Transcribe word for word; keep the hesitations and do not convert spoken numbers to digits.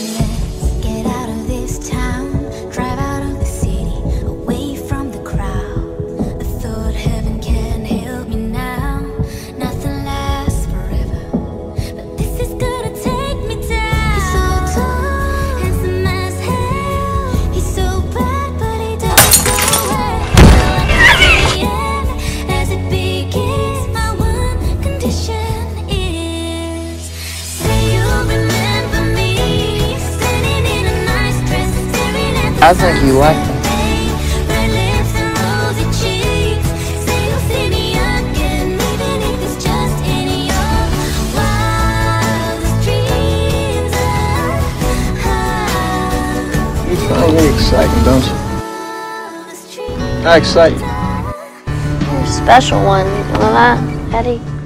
I think you like them. You find me exciting, don't you? I excite you. You're a special one, you know that, Eddie?